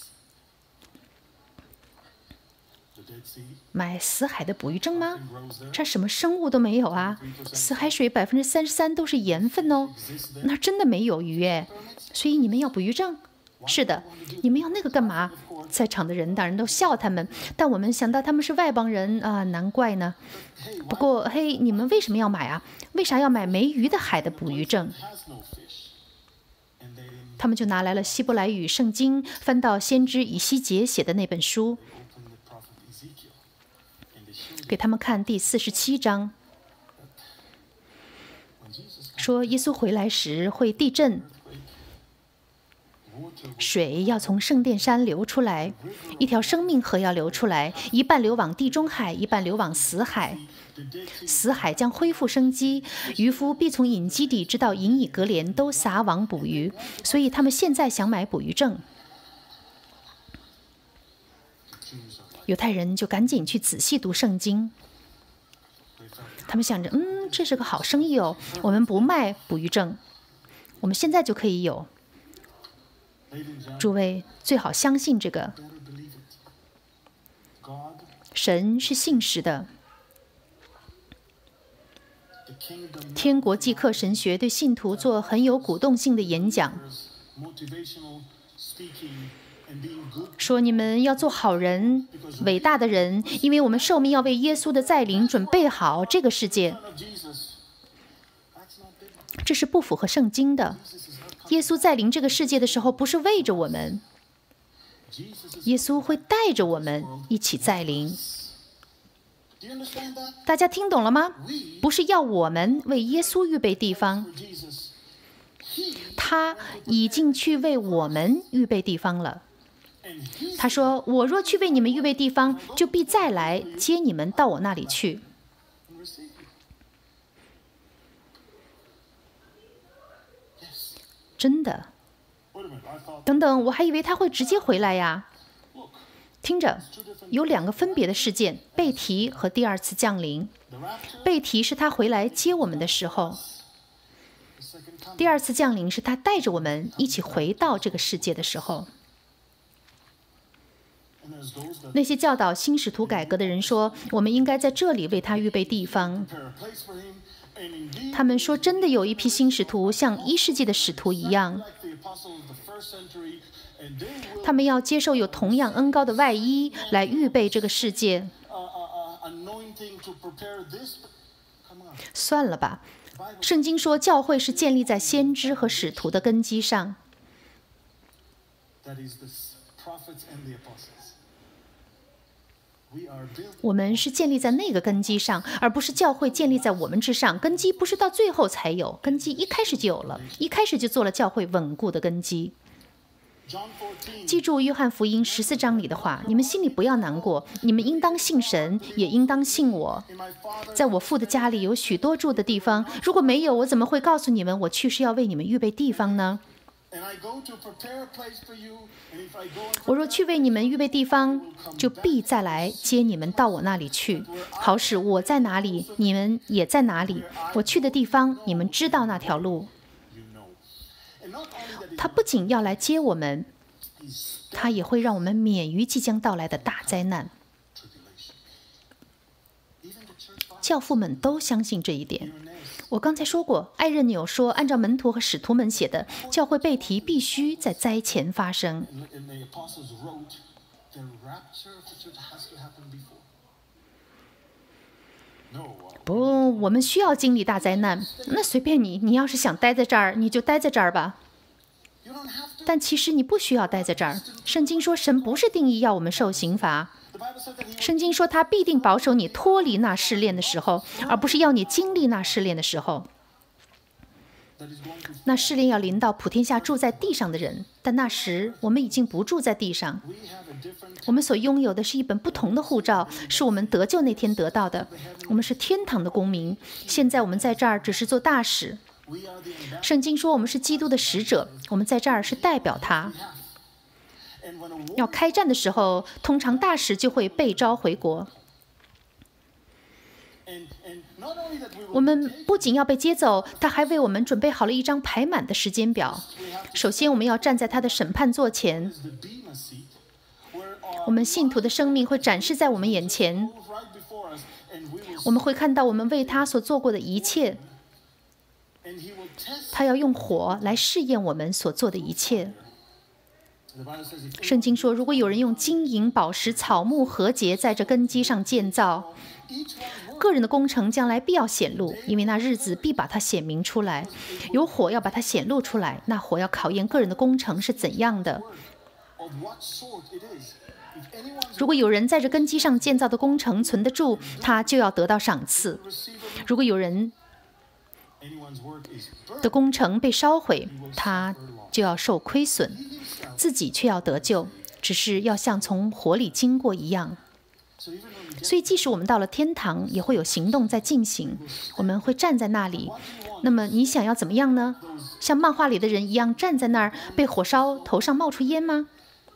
买死海的捕鱼证吗？这什么生物都没有啊！死海水百分之三十三都是盐分哦，那真的没有鱼哎。所以你们要捕鱼证？是的，你们要那个干嘛？在场的人当然都笑他们，但我们想到他们是外邦人啊、呃，难怪呢。不过，嘿，你们为什么要买啊？为啥要买没鱼的海的捕鱼证？他们就拿来了希伯来语圣经，翻到先知以西结写的那本书，给他们看第四十七章，说耶稣回来时会地震。水要从圣殿山流出来，一条生命河要流出来，一半流往地中海，一半流往死海。死海将恢复生机，渔夫必从隐基底直到隐以格连都撒网捕鱼，所以他们现在想买捕鱼证。犹太人就赶紧去仔细读圣经，他们想着，嗯，这是个好生意哦，我们不卖捕鱼证，我们现在就可以有。诸位最好相信这个，神是信实的。天国即刻神学对信徒做很有鼓动性的演讲，说你们要做好人、伟大的人，因为我们受命要为耶稣的再临准备好这个世界。这是不符合圣经的。耶稣再临这个世界的时候，不是为着我们，耶稣会带着我们一起再临。大家听懂了吗？不是要我们为耶稣预备地方，他已经去为我们预备地方了。他说：“我若去为你们预备地方，就必再来接你们到我那里去。”真的？等等，我还以为他会直接回来呀。听着，有两个分别的事件，被提和第二次降临。被提是他回来接我们的时候，第二次降临是他带着我们一起回到这个世界的时候。那些教导新使徒改革的人说，我们应该在这里为他预备地方。他们说，真的有一批新使徒像一世纪的使徒一样，他们要接受有同样恩膏的外衣来预备这个世界。算了吧，圣经说教会是建立在先知和使徒的根基上。我们是建立在那个根基上，而不是教会建立在我们之上。根基不是到最后才有，根基一开始就有了，一开始就做了教会稳固的根基。记住约翰福音十四章里的话，你们心里不要难过，你们应当信神，也应当信我。在我父的家里有许多住的地方，如果没有，我怎么会告诉你们我去是要为你们预备地方呢？我若去为你们预备地方，就必再来接你们到我那里去，好使我在哪里，你们也在哪里。我去的地方，你们知道那条路。他不仅要来接我们，他也会让我们免于即将到来的大灾难。 教父们都相信这一点。我刚才说过，艾任纽说，按照门徒和使徒们写的，教会被提必须在灾前发生。不，我们需要经历大灾难。那随便你，你要是想待在这儿，你就待在这儿吧。但其实你不需要待在这儿。圣经说，神不是定义要我们受刑罚。圣经说，他必定保守你脱离那试炼的时候，而不是要你经历那试炼的时候。那试炼要临到普天下住在地上的人，但那时我们已经不住在地上。我们所拥有的是一本不同的护照，是我们得救那天得到的。我们是天堂的公民。现在我们在这儿只是做大使。圣经说我们是基督的使者，我们在这儿是代表他。要开战的时候，通常大使就会被召回国。我们不仅要被接走，他还为我们准备好了一张排满的时间表。首先，我们要站在他的审判座前，我们信徒的生命会展示在我们眼前，我们会看到我们为他所做过的一切。他要用火来试验我们所做的一切。圣经说，如果有人用金银宝石草木禾秸在这根基上建造，个人的工程将来必要显露，因为那日子必把它显明出来。有火要把它显露出来，那火要考验个人的工程是怎样的。如果有人在这根基上建造的工程存得住，他就要得到赏赐。如果有人的工程被烧毁，他就要受亏损，自己却要得救，只是要像从火里经过一样。所以即使我们到了天堂，也会有行动在进行，我们会站在那里。那么你想要怎么样呢？像漫画里的人一样站在那儿，被火烧，头上冒出烟吗？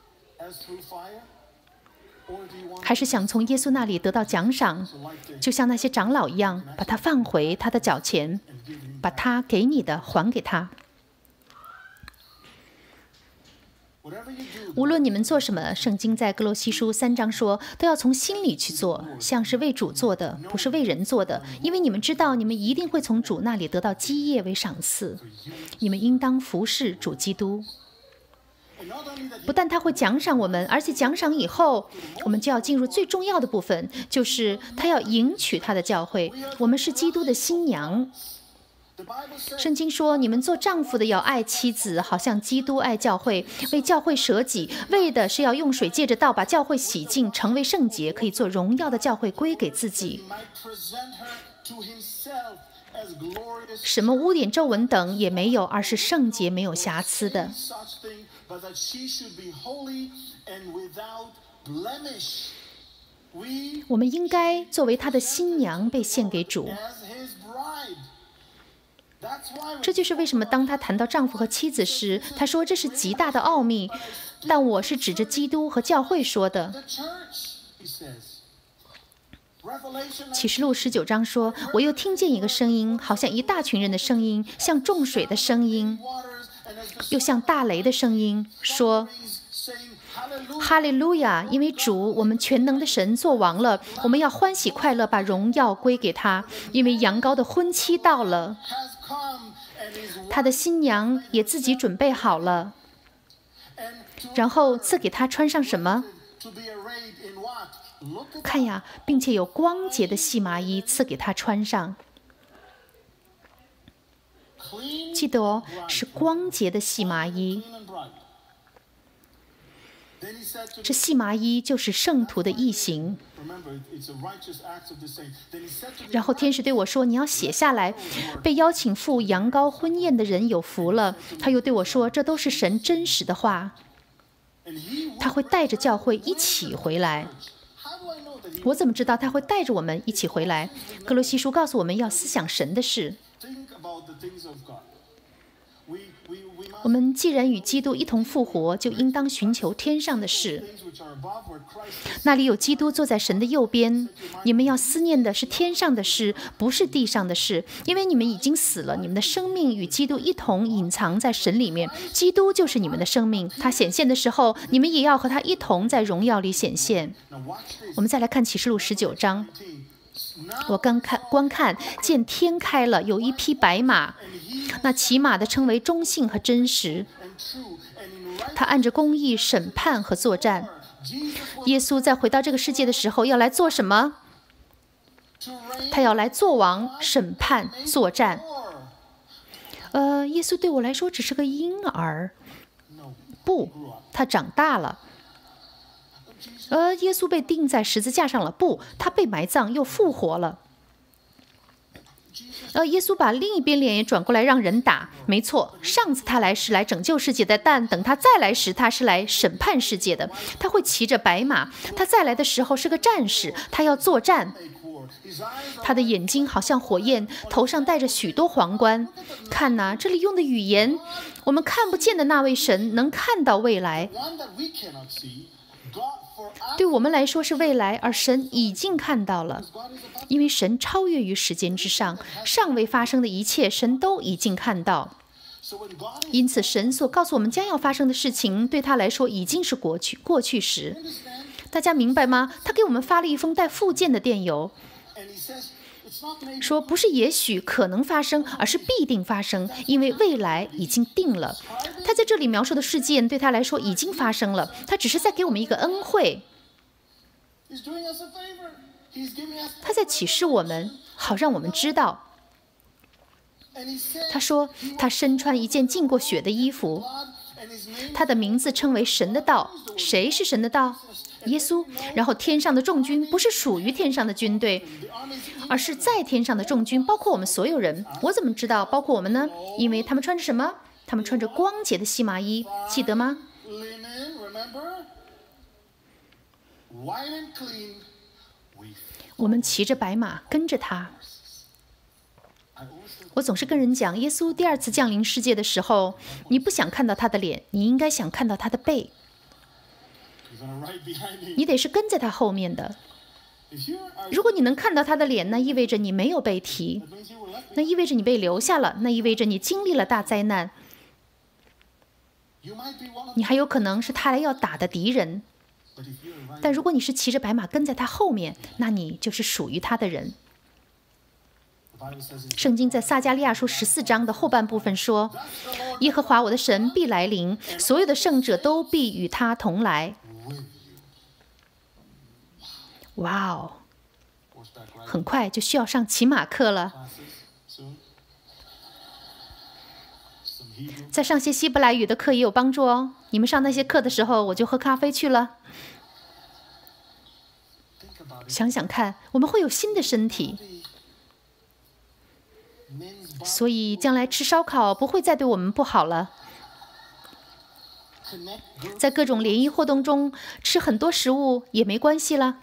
还是想从耶稣那里得到奖赏，就像那些长老一样，把他放回他的脚前，把他给你的还给他。无论你们做什么，圣经在哥罗西书三章说，都要从心里去做，像是为主做的，不是为人做的，因为你们知道，你们一定会从主那里得到基业为赏赐。你们应当服侍主基督。不但他会奖赏我们，而且奖赏以后，我们就要进入最重要的部分，就是他要迎娶他的教会。我们是基督的新娘。圣经说，你们做丈夫的要爱妻子，好像基督爱教会，为教会舍己，为的是要用水借着道把教会洗净，成为圣洁，可以做荣耀的教会归给自己。什么污点皱纹等也没有，而是圣洁没有瑕疵的。我们应该作为他的新娘被献给主。这就是为什么当他谈到丈夫和妻子时，他说这是极大的奥秘，但我是指着基督和教会说的。启示录十九章说，我又听见一个声音，好像一大群人的声音，像众水的声音，又像大雷的声音，说哈利路亚，因为主我们全能的神作王了，我们要欢喜快乐，把荣耀归给他，因为羊羔的婚期到了，他的新娘也自己准备好了，然后赐给他穿上什么？看呀，并且有光洁的细麻衣赐给他穿上。记得哦，是光洁的细麻衣。这细麻衣就是圣徒的义行。然后天使对我说，你要写下来，被邀请赴羊羔婚宴的人有福了。他又对我说，这都是神真实的话，他会带着教会一起回来。我怎么知道他会带着我们一起回来？哥罗西书告诉我们要思想神的事。我们既然与基督一同复活，就应当寻求天上的事。那里有基督坐在神的右边。你们要思念的是天上的事，不是地上的事，因为你们已经死了，你们的生命与基督一同隐藏在神里面。基督就是你们的生命，他显现的时候，你们也要和他一同在荣耀里显现。我们再来看启示录十九章。 我刚看观看，见天开了，有一匹白马，那骑马的称为忠信和真实。他按着公义审判和作战。耶稣在回到这个世界的时候，要来做什么？他要来做王、审判、作战。呃，耶稣对我来说只是个婴儿。不，他长大了。呃，耶稣被钉在十字架上了。不，他被埋葬又复活了。呃，耶稣把另一边脸也转过来让人打。没错，上次他来是来拯救世界的，但等他再来时，他是来审判世界的。他会骑着白马，他再来的时候是个战士，他要作战。他的眼睛好像火焰，头上戴着许多皇冠。看哪，这里用的语言，我们看不见的那位神能看到未来。对我们来说是未来，而神已经看到了，因为神超越于时间之上，尚未发生的一切，神都已经看到。因此，神所告诉我们将要发生的事情，对他来说已经是过去过去时。大家明白吗？他给我们发了一封带附件的电邮，说不是也许可能发生，而是必定发生，因为未来已经定了。他在这里描述的事件对他来说已经发生了，他只是在给我们一个恩惠，他在启示我们，好让我们知道。他说他身穿一件浸过血的衣服，他的名字称为神的道。谁是神的道？耶稣。然后天上的众军不是属于天上的军队，而是在天上的众军，包括我们所有人。我怎么知道包括我们呢？因为他们穿着什么？他们穿着光洁的细麻衣，记得吗？我们骑着白马跟着他。我总是跟人讲，耶稣第二次降临世界的时候，你不想看到他的脸，你应该想看到他的背。你得是跟在他后面的。如果你能看到他的脸，那意味着你没有被提，那意味着你被留下了，那意味着你经历了大灾难。你还有可能是他来要打的敌人，但如果你是骑着白马跟在他后面，那你就是属于他的人。圣经在撒迦利亚书十四章的后半部分说，耶和华我的神必来临，所有的圣者都必与他同来。哇哦，很快就需要上骑马课了。再上些希伯来语的课也有帮助哦。你们上那些课的时候，我就喝咖啡去了。想想看，我们会有新的身体，所以将来吃烧烤不会再对我们不好了。在各种联谊活动中吃很多食物也没关系了。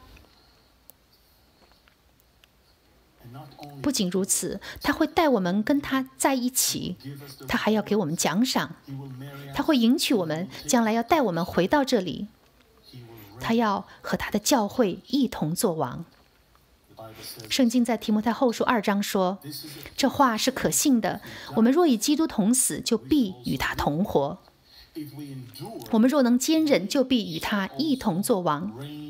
不仅如此，他会带我们跟他在一起，他还要给我们奖赏，他会迎娶我们，将来要带我们回到这里，他要和他的教会一同作王。圣经在提摩太后书二章说，这话是可信的，我们若与基督同死，就必与他同活；我们若能坚忍，就必与他一同作王。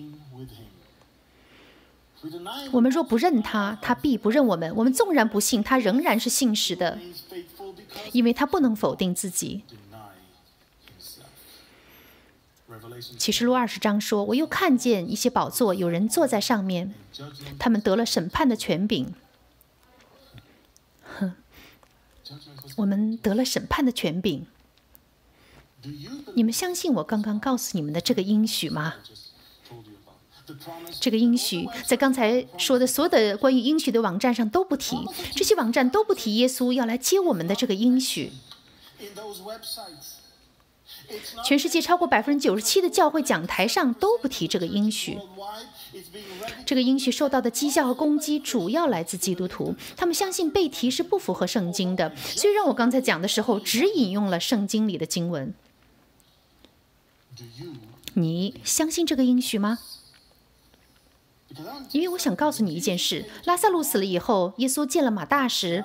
我们若不认他，他必不认我们。我们纵然不信，他仍然是信实的，因为他不能否定自己。启示录二十章说，我又看见一些宝座，有人坐在上面，他们得了审判的权柄。哼，我们得了审判的权柄。你们相信我刚刚告诉你们的这个应许吗？这个应许在刚才说的所有的关于应许的网站上都不提，这些网站都不提耶稣要来接我们的这个应许。全世界超过百分之九十七的教会讲台上都不提这个应许。这个应许受到的讥笑和攻击主要来自基督徒，他们相信被提是不符合圣经的，虽然我刚才讲的时候只引用了圣经里的经文。你相信这个应许吗？因为我想告诉你一件事，拉撒路死了以后，耶稣见了马大时，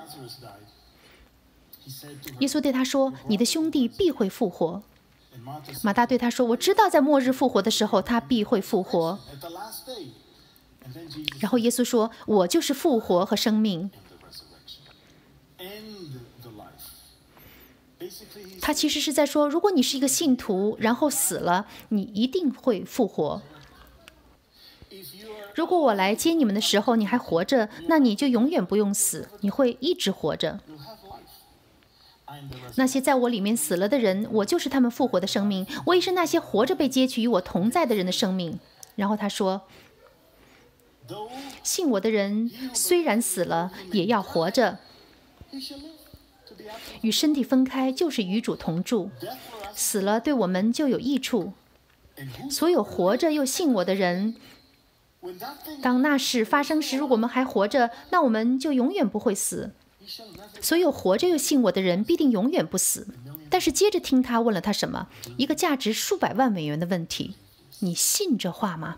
耶稣对他说，你的兄弟必会复活。马大对他说，我知道在末日复活的时候他必会复活。 然后耶稣说：“我就是复活和生命。”他其实是在说，如果你是一个信徒，然后死了，你一定会复活。如果我来接你们的时候你还活着，那你就永远不用死，你会一直活着。那些在我里面死了的人，我就是他们复活的生命，我也是那些活着被接去与我同在的人的生命。然后他说，信我的人虽然死了，也要活着。与身体分开就是与主同住，死了对我们就有益处。所有活着又信我的人，当那事发生时，如果我们还活着，那我们就永远不会死。所有活着又信我的人必定永远不死。但是接着听他问了他什么？一个价值数百万美元的问题：你信这话吗？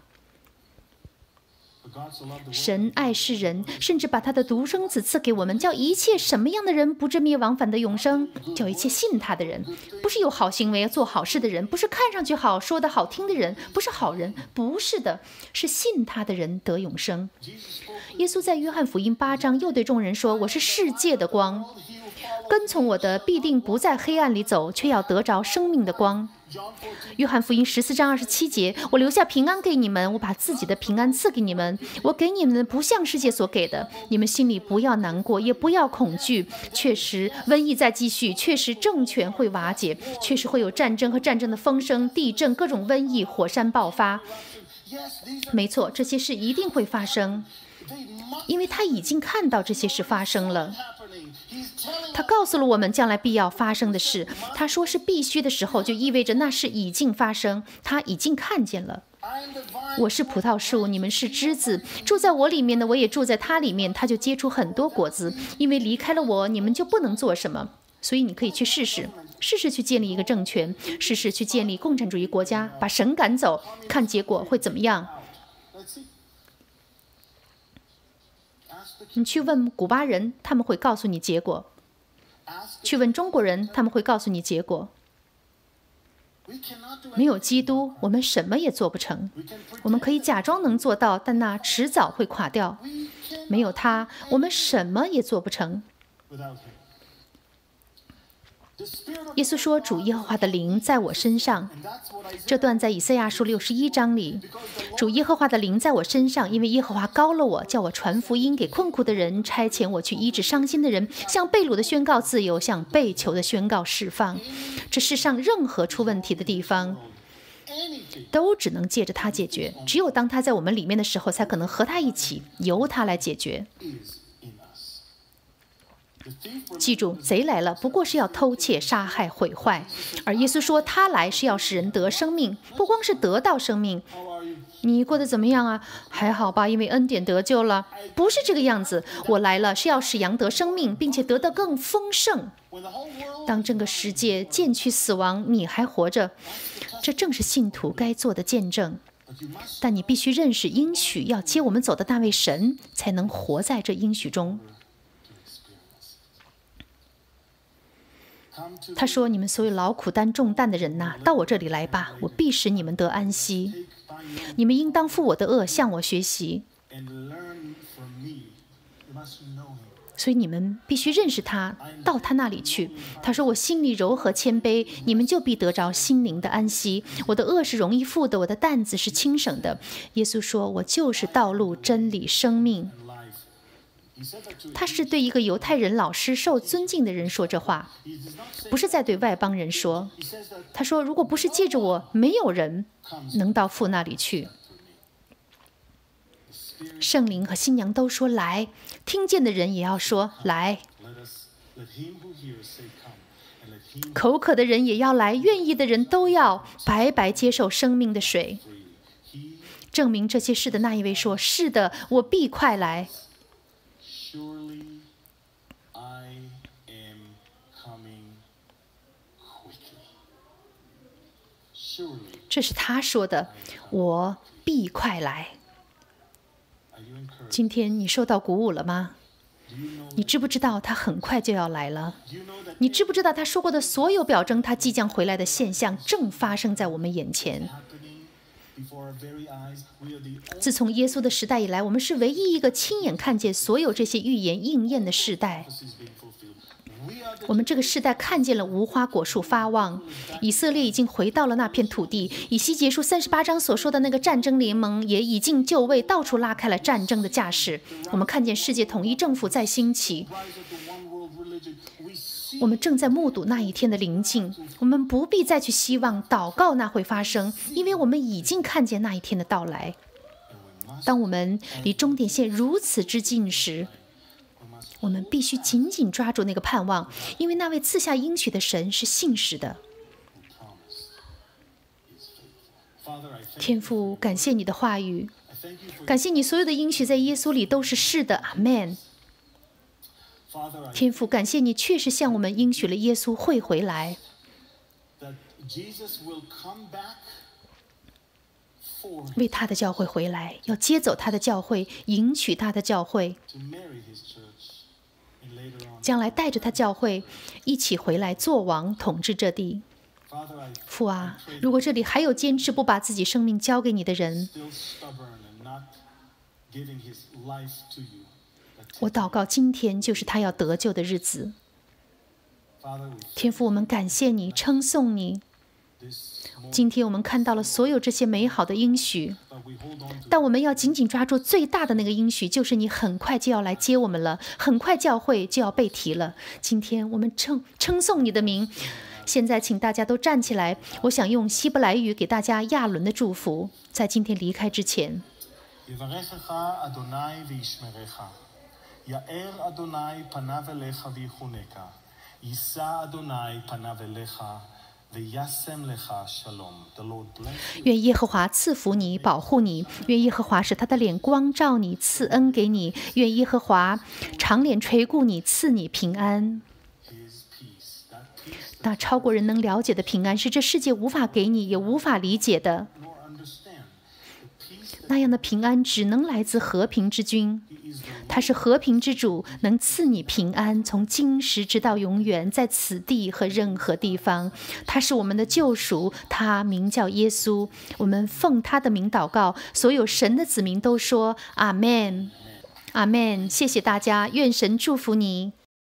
神爱世人，甚至把他的独生子赐给我们，叫一切什么样的人不至灭亡，反得永生。叫一切信他的人，不是有好行为做好事的人，不是看上去好说的好听的人，不是好人，不是的，是信他的人得永生。耶稣在约翰福音八章又对众人说：我是世界的光，跟从我的必定不在黑暗里走，却要得着生命的光。约翰福音十四章二十七节，我留下平安给你们，我把自己的平安赐给你们，我给你们的不像世界所给的，你们心里不要难过，也不要恐惧。确实瘟疫在继续，确实政权会瓦解，确实会有战争和战争的风声，地震，各种瘟疫，火山爆发。没错，这些事一定会发生，因为他已经看到这些事发生了。他告诉了我们将来必要发生的事，他说是必须的时候，就意味着那事已经发生，他已经看见了。我是葡萄树，你们是枝子，住在我里面的，我也住在他里面，他就结出很多果子。因为离开了我，你们就不能做什么。所以你可以去试试，试试去建立一个政权，试试去建立共产主义国家，把神赶走，看结果会怎么样。你去问古巴人，他们会告诉你结果；去问中国人，他们会告诉你结果。没有基督，我们什么也做不成。我们可以假装能做到，但那迟早会垮掉。没有他，我们什么也做不成。耶稣说：主耶和华的灵在我身上。这段在以赛亚书六十一章里。主耶和华的灵在我身上，因为耶和华膏了我，叫我传福音给困苦的人，差遣我去医治伤心的人，向被掳的宣告自由，向被囚的宣告释放。这世上任何出问题的地方，都只能借着他解决。只有当他在我们里面的时候，才可能和他一起，由他来解决。记住，贼来了，不过是要偷窃、杀害、毁坏，而耶稣说他来是要使人得生命，不光是得到生命。你过得怎么样啊？还好吧，因为恩典得救了。不是这个样子，我来了是要使羊得生命，并且得得更丰盛。当这个世界渐趋死亡，你还活着，这正是信徒该做的见证。但你必须认识应许要接我们走的那位神，才能活在这应许中。他说：你们所有劳苦担重担的人呐，到我这里来吧，我必使你们得安息。你们应当负我的恶，向我学习。所以你们必须认识他，到他那里去。他说：我心里柔和谦卑，你们就必得着心灵的安息。我的恶是容易负的，我的担子是轻省的。耶稣说：我就是道路、真理、生命。他是对一个犹太人老师受尊敬的人说这话，不是在对外邦人说。他说：如果不是借着我，没有人能到父那里去。圣灵和新娘都说来，听见的人也要说来，口渴的人也要来，愿意的人都要白白接受生命的水。证明这些事的那一位说：是的，我必快来。这是他说的，我必快来。今天你受到鼓舞了吗？你知不知道他很快就要来了？你知不知道他说过的所有表征他即将回来的现象正发生在我们眼前？ 自从耶稣的时代以来，我们是唯一一个亲眼看见所有这些预言应验的世代。我们这个世代看见了无花果树发旺，以色列已经回到了那片土地，以西结书三十八章所说的那个战争联盟也已经就位，到处拉开了战争的架势。我们看见世界统一政府在兴起，我们正在目睹那一天的临近。我们不必再去希望祷告那会发生，因为我们已经看见那一天的到来。当我们离终点线如此之近时，我们必须紧紧抓住那个盼望，因为那位赐下应许的神是信实的。天父，感谢你的话语，感谢你所有的应许在耶稣里都是是的，阿们。天父，感谢你确实向我们应许了耶稣会回来，为他的教会回来，要接走他的教会，迎娶他的教会，将来带着他教会一起回来做王，统治这地。父啊，如果这里还有坚持不把自己生命交给你的人，我祷告今天就是他要得救的日子。天父，我们感谢你，称颂你。今天我们看到了所有这些美好的应许，但我们要紧紧抓住最大的那个应许，就是你很快就要来接我们了，很快教会就要被提了。今天我们称称颂你的名。现在请大家都站起来，我想用希伯来语给大家亚伦的祝福，在今天离开之前。愿耶和华赐福你，保护你；愿耶和华使他的脸光照你，赐恩给你；愿耶和华长脸垂顾你，赐你平安。那超过人能了解的平安，是这世界无法给你，也无法理解的。那样的平安只能来自和平之君，他是和平之主，能赐你平安，从今时直到永远，在此地和任何地方。他是我们的救赎，他名叫耶稣。我们奉他的名祷告，所有神的子民都说阿们，阿们。谢谢大家，愿神祝福你。